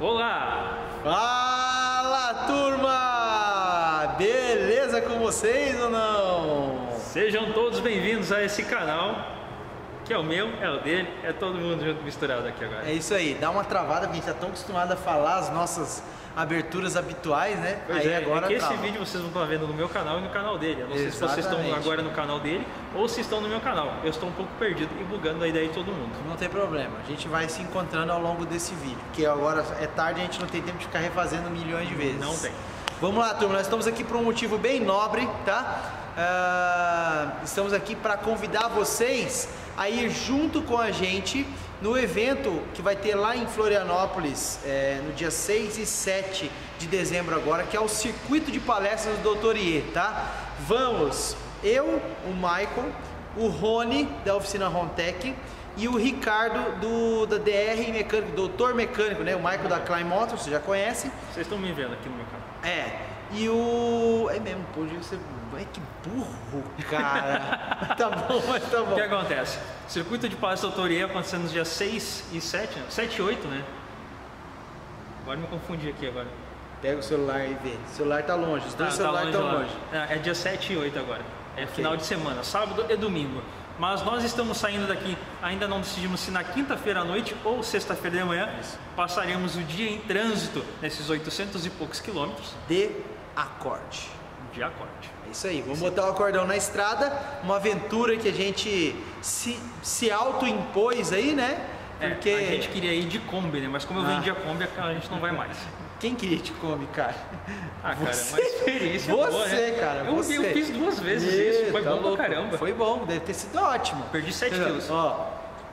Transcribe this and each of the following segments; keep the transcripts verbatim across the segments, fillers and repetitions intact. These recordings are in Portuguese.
Olá! Fala, turma! Beleza com vocês ou não? Sejam todos bem-vindos a esse canal, que é o meu, é o dele, é todo mundo junto misturado aqui agora. É isso aí, dá uma travada porque a gente tá tão acostumado a falar as nossas aberturas habituais, né? Pois aí é, agora é que esse trava. vídeo vocês vão estar vendo no meu canal e no canal dele. Eu não sei se vocês estão Exatamente. agora no canal dele ou se estão no meu canal. Eu estou um pouco perdido e bugando a ideia de todo mundo. Não tem problema, a gente vai se encontrando ao longo desse vídeo, porque agora é tarde e a gente não tem tempo de ficar refazendo milhões de vezes. Não tem. Vamos lá, turma, nós estamos aqui por um motivo bem nobre, tá? Uh, estamos aqui para convidar vocês a ir junto com a gente no evento que vai ter lá em Florianópolis, é, no dia seis e sete de dezembro agora, que é o Circuito de Palestras do doutor Iê, tá? Vamos, eu, o Michael, o Rony, da oficina Hontec, e o Ricardo do, da D R Mecânico, doutor Mecânico, né? O Michael da Klein Motors, você já conhece. Vocês estão me vendo aqui no meu canal. É, e o... é mesmo, podia ser... é que burro, cara. Tá bom, mas tá bom. O que acontece? Circuito de Palestra do doutor Iê acontecendo nos dias seis e sete, né? sete e oito, né? Agora me confundi aqui agora. Pega o celular e vê. O celular tá longe, os dois Ah, celulares tá estão longe, longe. lá. É, é dia sete e oito agora. É Ok. final de semana, sábado e domingo. Mas nós estamos saindo daqui, ainda não decidimos se na quinta-feira à noite ou sexta-feira de manhã. Isso. Passaremos o dia em trânsito nesses oitocentos e poucos quilômetros De acorde. de acorde. É isso aí, vamos botar o acordão na estrada, uma aventura que a gente se, se auto-impôs aí, né? Porque... É, a gente queria ir de Kombi, né? Mas como eu Ah. vendi a Kombi, a gente não vai mais. Quem queria te come, cara? Ah, cara, Você. uma experiência Você, boa, né? cara, eu, você. eu fiz duas vezes Ê, isso, foi tá bom louco. pra caramba. Foi bom, deve ter sido ótimo. Perdi sete quilos. Ó,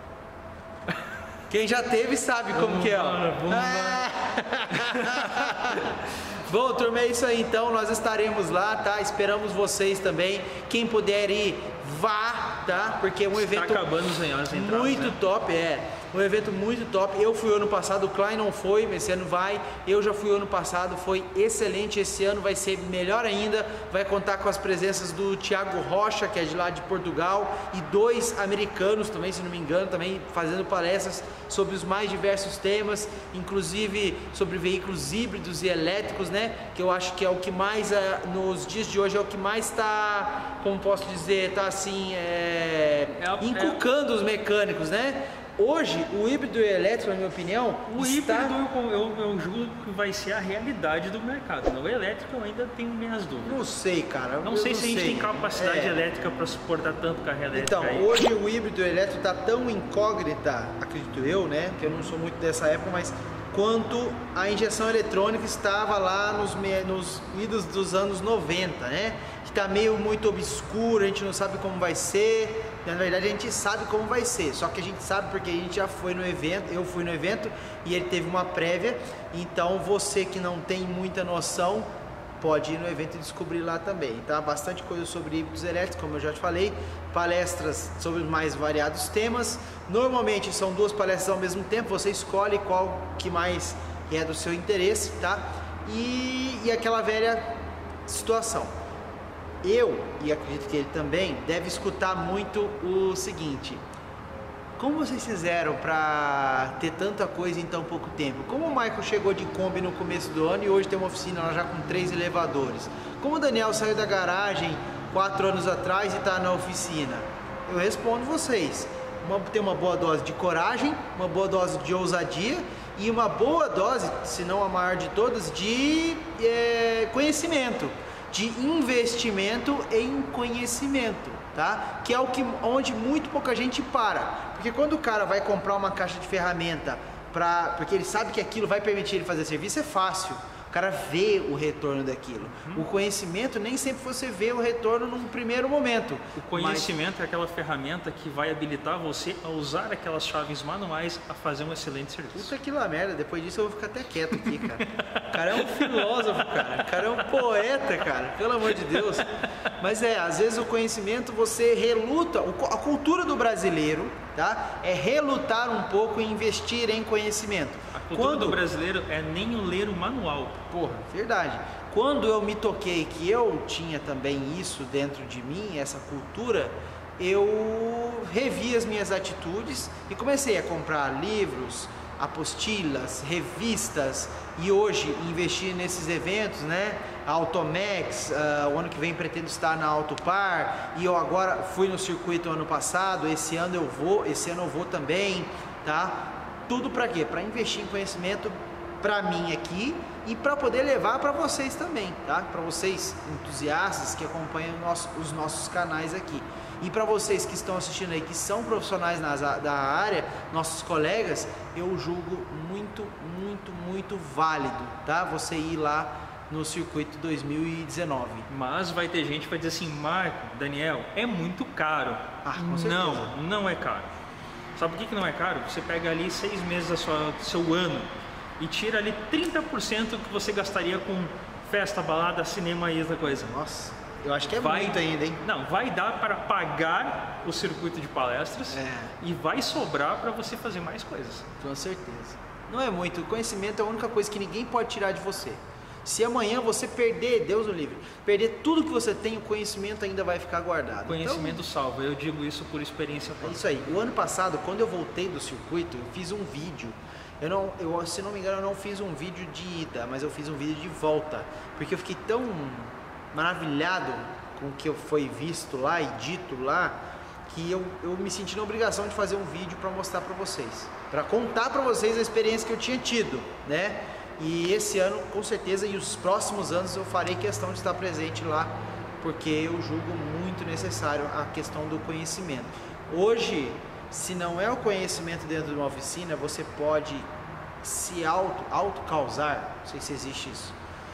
quem já teve sabe como Vamos que é, ó. embora, vamos Bom, turma, é isso aí então, nós estaremos lá, tá? Esperamos vocês também. Quem puder ir, vá, tá? Porque é um Está evento acabando os as entradas, muito né? top, é. Um evento muito top. Eu fui ano passado, o Klein não foi, mas esse ano vai. Eu já fui ano passado, foi excelente. Esse ano vai ser melhor ainda. Vai contar com as presenças do Thiago Rocha, que é de lá de Portugal, e dois americanos também, se não me engano, também fazendo palestras sobre os mais diversos temas, inclusive sobre veículos híbridos e elétricos, né? Que eu acho que é o que mais, nos dias de hoje, é o que mais está, como posso dizer, está assim, é, É, inculcando os mecânicos, né? Hoje, o híbrido e o elétrico, na minha opinião, O está... híbrido eu, eu, eu julgo que vai ser a realidade do mercado. O elétrico eu ainda tenho minhas dúvidas. Não sei, cara. Não eu sei se a gente sei. tem capacidade É. elétrica para suportar tanto carro elétrico. Então, aí. hoje o híbrido e o elétrico está tão incógnita, acredito eu, né? Que eu não sou muito dessa época, mas quanto a injeção eletrônica estava lá nos, me- nos idos dos anos noventa, né? Que está meio muito obscuro, a gente não sabe como vai ser. Na verdade, a gente sabe como vai ser, só que a gente sabe porque a gente já foi no evento, eu fui no evento e ele teve uma prévia. Então, você que não tem muita noção, pode ir no evento e descobrir lá também, tá? Bastante coisa sobre híbridos elétricos, como eu já te falei, palestras sobre os mais variados temas. Normalmente são duas palestras ao mesmo tempo, você escolhe qual que mais é do seu interesse, tá? E, e aquela velha situação. Eu, e acredito que ele também, deve escutar muito o seguinte: como vocês fizeram para ter tanta coisa em tão pouco tempo? Como o Michael chegou de Kombi no começo do ano e hoje tem uma oficina lá já com três elevadores? Como o Daniel saiu da garagem quatro anos atrás e está na oficina? Eu respondo vocês: uma, ter uma boa dose de coragem, uma boa dose de ousadia e uma boa dose, se não a maior de todas, de é, conhecimento, de investimento em conhecimento, tá? Que é o que, onde muito pouca gente para, porque quando o cara vai comprar uma caixa de ferramenta pra, porque ele sabe que aquilo vai permitir ele fazer serviço, é fácil. O cara vê o retorno daquilo. Uhum. O conhecimento, nem sempre você vê o retorno num primeiro momento. O conhecimento mas... é aquela ferramenta que vai habilitar você a usar aquelas chaves manuais a fazer um excelente serviço. Isso aqui lá merda, depois disso eu vou ficar até quieto aqui, cara. O cara é um filósofo, cara. O cara é um poeta, cara. Pelo amor de Deus. Mas é, às vezes o conhecimento você reluta, a cultura do brasileiro, tá? É relutar um pouco em investir em conhecimento. A cultura Quando... do brasileiro é nem o ler o manual. Porra, verdade. Quando eu me toquei que eu tinha também isso dentro de mim, essa cultura, eu revi as minhas atitudes e comecei a comprar livros, apostilas, revistas e hoje investir nesses eventos, né? A Automax, uh, o ano que vem pretendo estar na Autopar e eu agora fui no circuito ano passado, esse ano eu vou, esse ano eu vou também, tá? Tudo para quê? Para investir em conhecimento para mim aqui e para poder levar para vocês também, tá? Para vocês entusiastas que acompanham nosso, os nossos canais aqui. E para vocês que estão assistindo aí, que são profissionais nas, da área, nossos colegas, eu julgo muito, muito, muito válido, tá? Você ir lá no circuito dois mil e dezenove. Mas vai ter gente que vai dizer assim, Marco, Daniel, é muito caro. Ah, com certeza. Não, não é caro. Sabe por que, que não é caro? Você pega ali seis meses da sua, do seu ano e tira ali trinta por cento que você gastaria com festa, balada, cinema e essa coisa. Nossa, eu acho que é vai, muito ainda, hein? Não, vai dar para pagar o circuito de palestras é. e vai sobrar para você fazer mais coisas. Com certeza. Não é muito, o conhecimento é a única coisa que ninguém pode tirar de você. Se amanhã você perder, Deus o livre, perder tudo que você tem, o conhecimento ainda vai ficar guardado. Conhecimento então, salva, eu digo isso por experiência própria. É isso aí. O ano passado, quando eu voltei do circuito, eu fiz um vídeo. Eu não, eu, se não me engano, eu não fiz um vídeo de ida, mas eu fiz um vídeo de volta. Porque eu fiquei tão maravilhado com o que foi visto lá e dito lá, que eu, eu me senti na obrigação de fazer um vídeo para mostrar para vocês. Para contar para vocês a experiência que eu tinha tido, né? E esse ano, com certeza, e os próximos anos eu farei questão de estar presente lá, porque eu julgo muito necessário a questão do conhecimento. Hoje, se não é o conhecimento dentro de uma oficina, você pode se auto, auto causar, não sei se existe isso,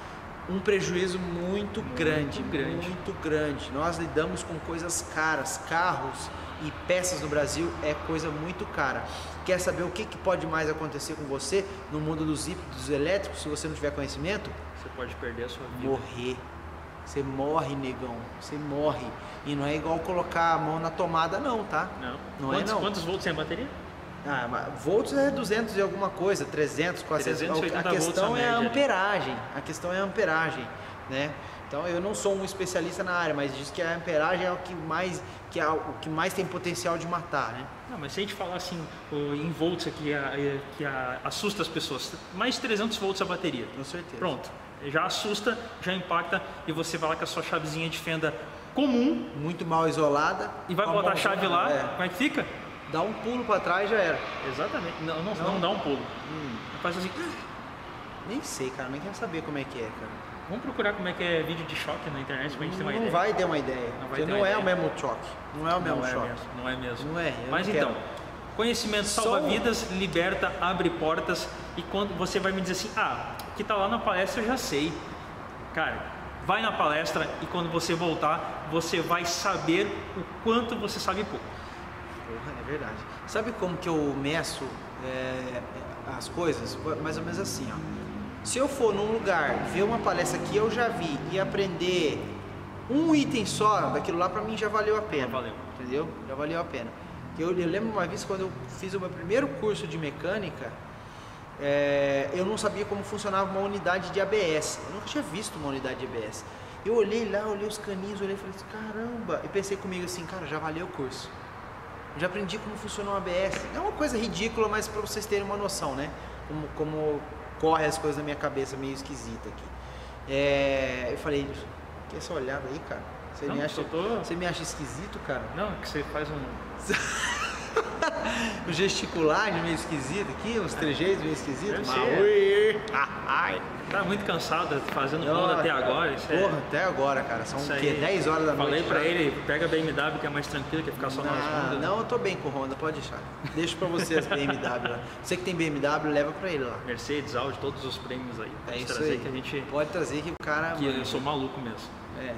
um prejuízo muito, muito grande, grande, muito grande. Nós lidamos com coisas caras, carros e peças no Brasil é coisa muito cara. Quer saber o que, que pode mais acontecer com você no mundo dos híbridos elétricos se você não tiver conhecimento? Você pode perder a sua vida. Morrer. Você morre, negão. Você morre. E não é igual colocar a mão na tomada não, tá? Não. Não quantos, é não. Quantos volts tem a bateria? Ah, mas volts é duzentos e alguma coisa, trezentos, quatrocentos. trezentos e oitenta a questão volts a é a média, amperagem. Né? A questão é a amperagem, né? Então eu não sou um especialista na área, mas diz que a amperagem é o que mais, que é o que mais tem potencial de matar, né? Não, mas se a gente falar assim em volts aqui, que assusta as pessoas, mais de trezentos volts a bateria. Com certeza. Pronto, já assusta, já impacta e você vai lá com a sua chavezinha de fenda comum. Muito mal isolada. E vai botar a chave lá, é. Como é que fica? Dá um pulo para trás e já era. Exatamente, não, não, não. não dá um pulo. Hum. Faz assim. Nem sei, cara, nem quero saber como é que é, cara. Vamos procurar como é que é vídeo de choque na internet pra gente ter uma não ideia. Não vai ter uma ideia. Não, vai ter não é ideia. O mesmo choque. Não é o mesmo não choque. É mesmo, não é mesmo. Não é. Mas não então, quero. Conhecimento salva Só... vidas, liberta, abre portas. E quando você vai me dizer assim, ah, que tá lá na palestra eu já sei. Cara, vai na palestra e quando você voltar, você vai saber o quanto você sabe pouco. Porra, é verdade. Sabe como que eu meço é, as coisas? Mais ou menos assim, ó. Se eu for num lugar, ver uma palestra que eu já vi e aprender um item só daquilo lá, pra mim já valeu a pena. Já valeu. Entendeu? Já valeu a pena. Eu, eu lembro uma vez quando eu fiz o meu primeiro curso de mecânica, é, eu não sabia como funcionava uma unidade de A B S. Eu nunca tinha visto uma unidade de A B S. Eu olhei lá, olhei os caninhos, olhei e falei assim, caramba. E pensei comigo assim, cara, já valeu o curso. Eu já aprendi como funciona o A B S. É uma coisa ridícula, mas pra vocês terem uma noção, né? Como... como corre as coisas na minha cabeça meio esquisita aqui. É, eu falei, que essa olhada aí, cara? Você, não, me acha, tô... você me acha esquisito, cara? Não, que você faz um... o gesticular meio esquisito aqui, os trejeitos meio esquisitos. Ai, tá muito cansado fazendo Honda até agora. Isso porra, é... até agora, cara. São isso o quê? Aí, dez horas da noite. Falei pra já. ele, pega a B M W que é mais tranquilo, que é ficar só não, nas Honda. Não, eu tô bem com Honda, pode deixar. Deixa pra você as B M W lá. Você que tem B M W, leva pra ele lá. Mercedes, Audi, todos os prêmios aí. Pode é isso trazer aí. Que a gente... Pode trazer que o cara... Que mano, eu sou maluco mesmo. É.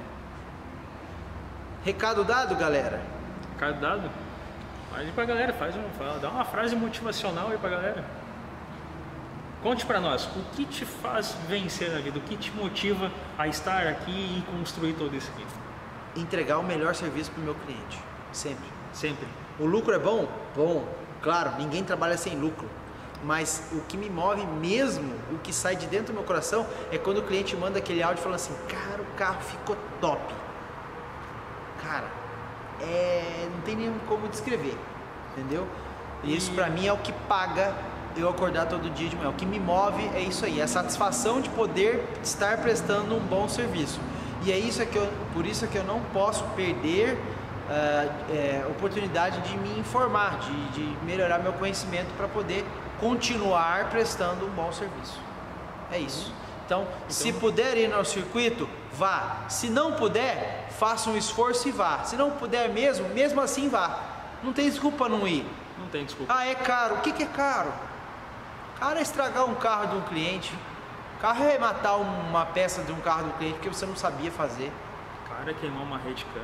Recado dado, galera? Recado dado? Faz pra galera, faz um, fala, dá uma frase motivacional aí pra galera. Conte pra nós, o que te faz vencer na vida? O que te motiva a estar aqui e construir todo isso aqui? Entregar o melhor serviço pro meu cliente. Sempre. Sempre. O lucro é bom? Bom. Claro, ninguém trabalha sem lucro. Mas o que me move mesmo, o que sai de dentro do meu coração, é quando o cliente manda aquele áudio falando assim, cara, o carro ficou top. Cara, é... não tem nem como descrever, entendeu? E isso pra mim é o que paga eu acordar todo dia de manhã. O que me move é isso aí, é a satisfação de poder estar prestando um bom serviço. E é isso que eu, por isso que eu não posso perder uh, é, oportunidade de me informar, de, de melhorar meu conhecimento para poder continuar prestando um bom serviço. É isso. Então, então, se puder ir no circuito, vá. Se não puder, faça um esforço e vá. Se não puder mesmo, mesmo assim vá. Não tem desculpa não ir. Não tem desculpa. Ah, é caro. O que, que é caro? Cara, é estragar um carro de um cliente. Carro é matar uma peça de um carro do cliente porque você não sabia fazer. Cara, queimou uma Redcam.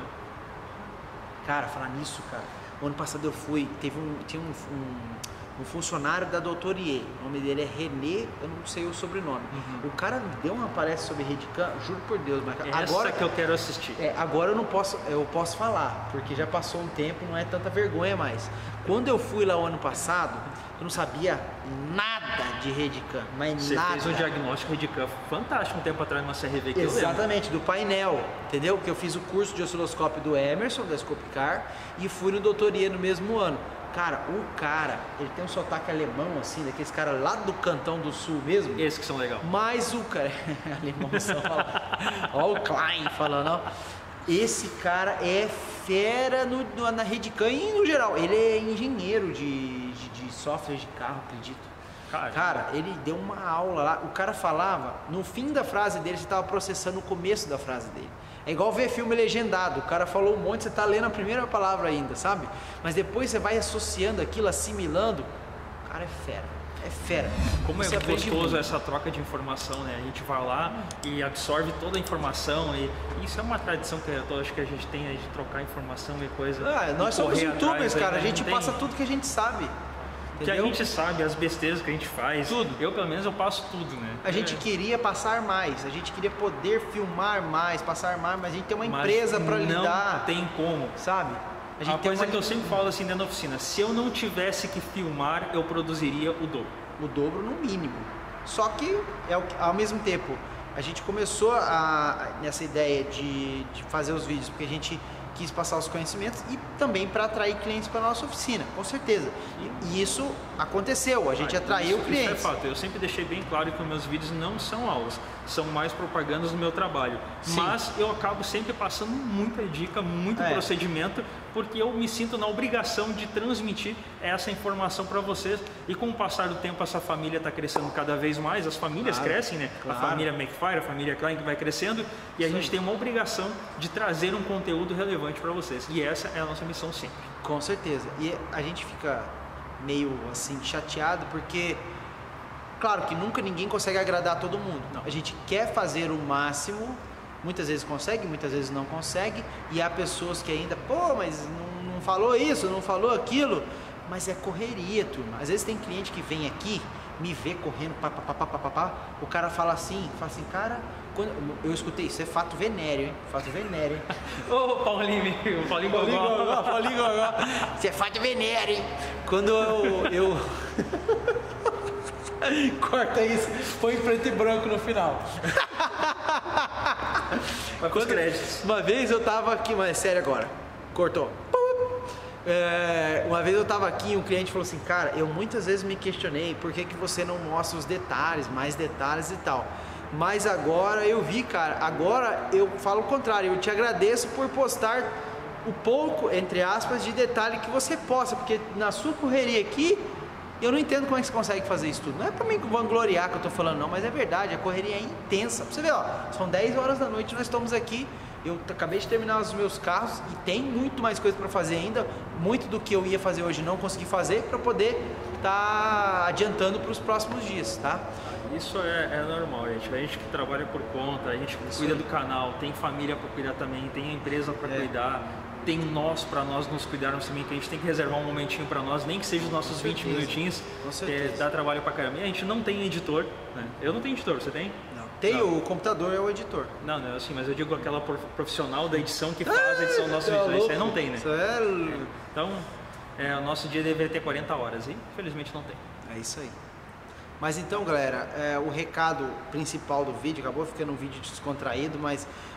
Cara, falar nisso, cara. O ano passado eu fui, teve um, tinha um, um, um funcionário da Doutorier. O nome dele é René, eu não sei o sobrenome. Uhum. O cara me deu uma palestra sobre Redcam, juro por Deus, mas essa agora que eu quero assistir. É, agora eu não posso, eu posso falar, porque já passou um tempo, não é tanta vergonha mais. Quando eu fui lá o ano passado, eu não sabia nada de Redcam, mas Você nada. Você fez um diagnóstico Redcam fantástico um tempo atrás numa C R V que Exatamente, do painel, entendeu? Que eu fiz o curso de osciloscópio do Emerson, da Scopecar, e fui no Doutoria no mesmo ano. Cara, o cara, ele tem um sotaque alemão, assim, daqueles caras lá do Cantão do Sul mesmo. Esses que são legais. Mas o cara, alemão só olha o Klein falando, ó. Esse cara é fera no, no, na Redcam e no geral. Ele é engenheiro de, de, de software de carro, acredito. Cara, cara, ele deu uma aula lá. O cara falava, no fim da frase dele, você estava processando o começo da frase dele. É igual ver filme legendado. O cara falou um monte, você está lendo a primeira palavra ainda, sabe? Mas depois você vai associando aquilo, assimilando. O cara é fera. É fera. Como é gostoso essa troca de informação, né? A gente vai lá e absorve toda a informação e isso é uma tradição que eu acho que a gente tem de trocar informação e coisa. Ah, nós somos youtubers, cara. Aí, a gente tem... passa tudo que a gente sabe. Que a gente sabe, as besteiras que a gente faz. Tudo. Eu, pelo menos, eu passo tudo, né? A gente é. queria passar mais, a gente queria poder filmar mais, passar mais, mas a gente tem uma empresa para lidar. Não tem como. Sabe? A, gente a tem coisa uma... que eu sempre falo assim dentro da oficina, se eu não tivesse que filmar, eu produziria o dobro. O dobro no mínimo. Só que, é o que, ao mesmo tempo, a gente começou a, nessa ideia de, de fazer os vídeos, porque a gente quis passar os conhecimentos e também para atrair clientes para a nossa oficina, com certeza. E isso aconteceu, a gente ah, atraiu isso, clientes. Isso é fato, eu sempre deixei bem claro que os meus vídeos não são aulas, são mais propagandas do meu trabalho. Sim. Mas eu acabo sempre passando muita dica, muito é. procedimento, porque eu me sinto na obrigação de transmitir essa informação para vocês. E com o passar do tempo, essa família está crescendo cada vez mais, as famílias claro, crescem, né? Claro. A família McFire, a família Klein que vai crescendo, e a Sim. gente tem uma obrigação de trazer um conteúdo relevante para vocês. E essa é a nossa missão sempre. Com certeza. E a gente fica meio assim chateado porque, claro que nunca ninguém consegue agradar todo mundo. Não. A gente quer fazer o máximo, muitas vezes consegue, muitas vezes não consegue, e há pessoas que ainda, pô, mas não, não falou isso, não falou aquilo, mas é correria, turma. Às vezes tem cliente que vem aqui, me vê correndo, pá, pá, pá, pá, pá, pá, o cara fala assim, fala assim, cara, quando eu escutei, isso é fato venéreo, hein? Fato venéreo, hein? Ô, Paulinho, o Paulinho Gogó. Paulinho Gogó. Isso é fato venéreo, hein? Quando eu... eu... Corta isso, põe preto e branco no final. Vai com os créditos. Uma vez eu tava aqui, mas é sério agora, cortou. É, uma vez eu tava aqui e um cliente falou assim, cara, eu muitas vezes me questionei por que, que você não mostra os detalhes, mais detalhes e tal. Mas agora eu vi, cara, agora eu falo o contrário, eu te agradeço por postar o pouco, entre aspas, de detalhe que você posta, porque na sua correria aqui, eu não entendo como é que você consegue fazer isso tudo. Não é pra mim vangloriar que eu tô falando não, mas é verdade, a correria é intensa. Pra você ver, ó, são dez horas da noite, nós estamos aqui, eu acabei de terminar os meus carros e tem muito mais coisa para fazer ainda, muito do que eu ia fazer hoje não consegui fazer para poder estar tá adiantando para os próximos dias, tá? Isso é, é normal, gente. A gente que trabalha por conta, a gente que cuida do canal, tem família para cuidar também, tem a empresa para é. cuidar, tem nós para nós nos cuidarmos também, que a gente tem que reservar um momentinho para nós, nem que seja os nossos vinte minutinhos, é, dá trabalho para caramba. E a gente não tem editor, né? Eu não tenho editor, você tem? Não. Tem, não. O computador é o editor. Não, não, assim, mas eu digo aquela profissional da edição que faz a edição do nosso vídeo. Isso aí não tem, né? Isso é... Então, é, o nosso dia deveria ter quarenta horas e infelizmente não tem. É isso aí. Mas então, galera, é, o recado principal do vídeo, acabou ficando um vídeo descontraído, mas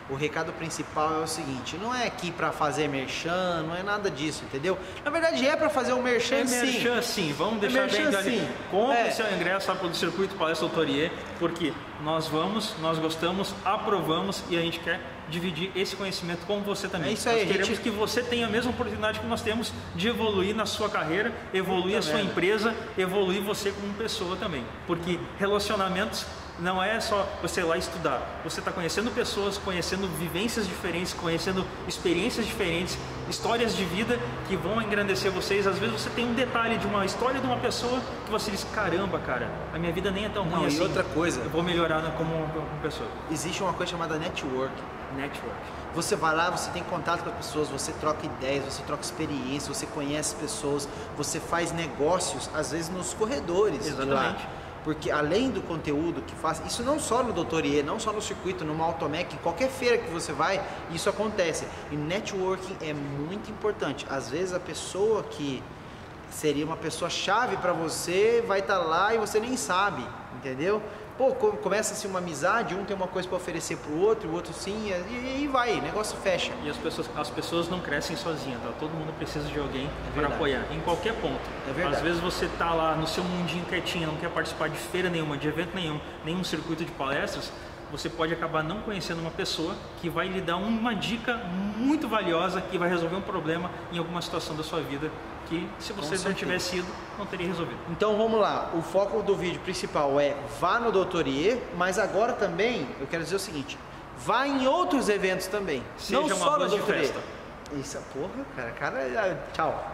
o recado principal é o seguinte, não é aqui para fazer merchan, não é nada disso, entendeu? Na verdade é para fazer um merchan, é sim. merchan sim, vamos deixar é bem merchan, claro. Sim. Compre é. seu ingresso lá pelo Circuito Palestra Autorier, porque nós vamos, nós gostamos, aprovamos e a gente quer dividir esse conhecimento com você também. É isso aí, nós queremos gente... que você tenha a mesma oportunidade que nós temos de evoluir na sua carreira, evoluir Puta a sua merda. empresa, evoluir você como pessoa também. Porque relacionamentos não é só você ir lá estudar, você está conhecendo pessoas, conhecendo vivências diferentes, conhecendo experiências diferentes, histórias de vida que vão engrandecer vocês. Às vezes você tem um detalhe de uma história de uma pessoa que você diz, caramba, cara, a minha vida nem é tão ruim Não, assim. E outra coisa, eu vou melhorar como, como pessoa. Existe uma coisa chamada network. Network. Você vai lá, você tem contato com as pessoas, você troca ideias, você troca experiência, você conhece pessoas, você faz negócios, às vezes nos corredores. Exatamente. De lá. Porque além do conteúdo que faz, isso não só no Doutorier, não só no circuito, no Automec, em qualquer feira que você vai, isso acontece. E networking é muito importante. Às vezes a pessoa que seria uma pessoa chave para você vai estar lá e você nem sabe, entendeu? Pô, começa-se uma amizade, um tem uma coisa para oferecer pro outro, o outro sim, e aí vai, o negócio fecha. E as pessoas, as pessoas não crescem sozinhas, tá? Todo mundo precisa de alguém É para apoiar, em qualquer ponto. É verdade. Às vezes você tá lá no seu mundinho quietinho, não quer participar de feira nenhuma, de evento nenhum, nenhum circuito de palestras, você pode acabar não conhecendo uma pessoa que vai lhe dar uma dica muito valiosa, que vai resolver um problema em alguma situação da sua vida, que se você não tivesse ido, não teria resolvido. Então vamos lá, o foco do vídeo principal é vá no Doutorier, mas agora também, eu quero dizer o seguinte, vá em outros eventos também, Seja não uma só no voz de Doutorier. festa. Isso, porra, cara, cara, tchau.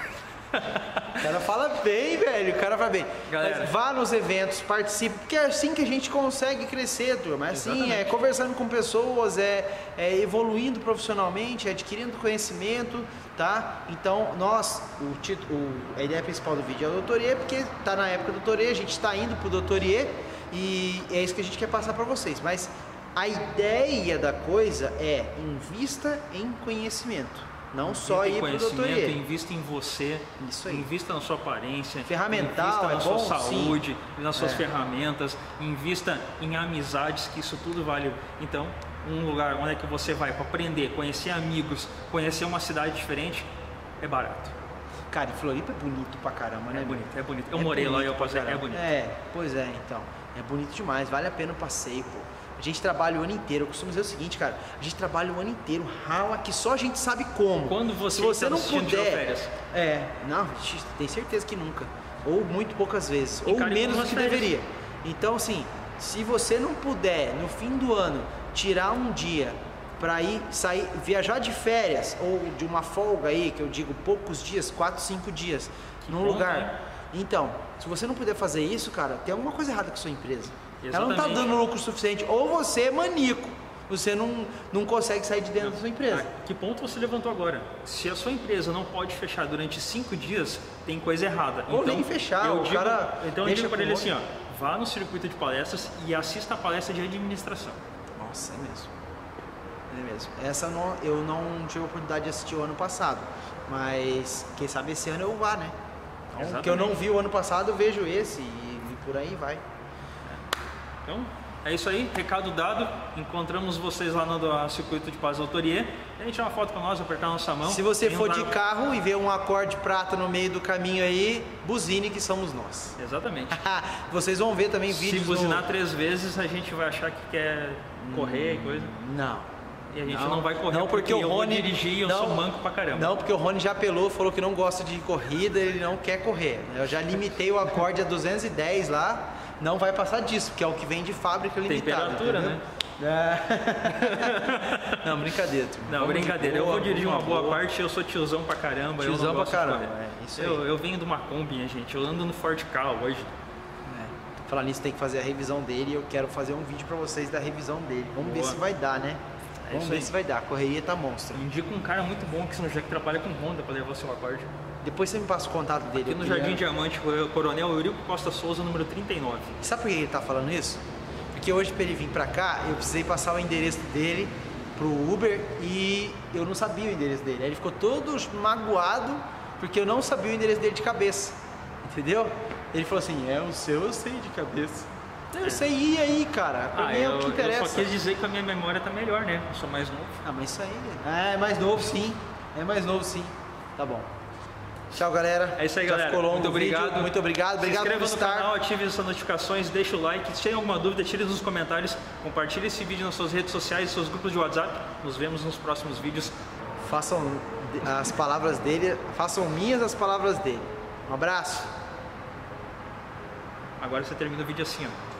O cara fala bem, velho, o cara fala bem. Galera. Mas vá nos eventos, participe, porque é assim que a gente consegue crescer, turma. É assim, Exatamente. é conversando com pessoas, é, é evoluindo profissionalmente, é adquirindo conhecimento, tá? Então, nós, o título, a ideia principal do vídeo é o Doutorier, porque tá na época do Doutorier, a gente está indo pro Doutorier e é isso que a gente quer passar para vocês. Mas a ideia da coisa é invista em conhecimento. Não só ir para o Doutorier. Invista em você, Isso aí. invista na sua aparência, Ferramental, invista na é sua bom, saúde, sim. nas suas É. ferramentas, invista em amizades, que isso tudo vale. Então, um lugar onde é que você vai para aprender, conhecer amigos, conhecer uma cidade diferente, é barato. Cara, e Floripa é bonito pra caramba, né? É bonito, é bonito. Eu É morei lá e eu bonito pra passei, é caramba. bonito. É, pois é, então. É bonito demais, vale a pena o passeio, pô. A gente trabalha o ano inteiro. Eu costumo dizer o seguinte, cara, a gente trabalha o ano inteiro, rala, que só a gente sabe como. Quando você, Se você está não assistindo, tirou puder, férias. é, não, tem certeza que nunca. Ou muito poucas vezes, E ou cara, menos do com que as férias. deveria. Então, assim, se você não puder, no fim do ano, tirar um dia para ir sair, viajar de férias ou de uma folga aí, que eu digo poucos dias, quatro, cinco dias, Que num bom, lugar. né? Então, se você não puder fazer isso, cara, tem alguma coisa errada com a sua empresa. Ela não está Exatamente. dando lucro suficiente. Ou você é maníaco, você não, não consegue sair de dentro da sua empresa. Ah, que ponto você levantou agora? Se a sua empresa não pode fechar durante cinco dias, tem coisa errada. Ou nem fechar, eu o digo, cara Então eu deixa digo para com ele o assim, ó, vá no circuito de palestras e assista a palestra de administração. Nossa, é mesmo. É mesmo. Essa eu não, eu não tive a oportunidade de assistir o ano passado. Mas quem sabe esse ano eu vá, né? Então, o que eu não vi o ano passado, eu vejo esse e, e por aí vai. Então, é isso aí, recado dado. Encontramos vocês lá no do- circuito de Palestra Autorier. A gente tirar uma foto com nós, apertar a nossa mão. Se você Vem for lá- de carro e ver um acorde prata no meio do caminho aí, buzine que somos nós. Exatamente. Vocês vão ver também Se vídeos buzinar no... três vezes, a gente vai achar que quer correr e coisa. Não. E a gente não, vai correr não, porque, porque o eu Rony vou dirigir e eu não, sou manco pra caramba. Não, porque o Rony já apelou, falou que não gosta de corrida, ele não quer correr. Eu já limitei o acorde a duzentos e dez lá, não vai passar disso, porque é o que vem de fábrica limitada. Temperatura, entendeu? né? É. Não, brincadeira. turma. Não, Vamos de brincadeira. boa, eu vou dirigir uma vamos boa, boa parte, eu sou tiozão pra caramba. eu Tiozão não pra gosto de caramba, correr. é isso aí. Eu, eu venho de uma Kombi, né, gente? Eu ando no Ford Ka hoje. É. Falar nisso, tem que fazer a revisão dele e eu quero fazer um vídeo pra vocês da revisão dele. Vamos ver Boa. se vai dar, né? É Vamos isso ver aí. se vai dar. A correria tá monstra. Indico um cara muito bom aqui no Jardim que trabalha com Honda pra levar o seu acorde. Depois você me passa o contato dele. Aqui eu no queria- Jardim Diamante, o Coronel Eurico Costa Souza, número trinta e nove. Sabe por que ele tá falando isso? Porque hoje para ele vir para cá, eu precisei passar o endereço dele pro Uber e eu não sabia o endereço dele. Aí ele ficou todo magoado porque eu não sabia o endereço dele de cabeça. Entendeu? Ele falou assim: "É o seu, eu sei de cabeça". Eu sei ir aí, cara. Pra Ah, mim é eu, o que interessa. eu só quis dizer que a minha memória tá melhor, né? Eu sou mais novo. Ah, mas isso aí. Ah, é mais novo sim. É mais novo sim. Tá bom. Tchau, galera. É isso aí, Já galera. ficou longo Muito o vídeo. obrigado. Muito obrigado. Obrigado Se por inscreva no estar. canal, ative as notificações, deixa o like. Se tem alguma dúvida, tire nos comentários. Compartilhe esse vídeo nas suas redes sociais, seus grupos de WhatsApp. Nos vemos nos próximos vídeos. Façam as palavras dele, façam minhas as palavras dele. Um abraço. Agora você termina o vídeo assim, ó.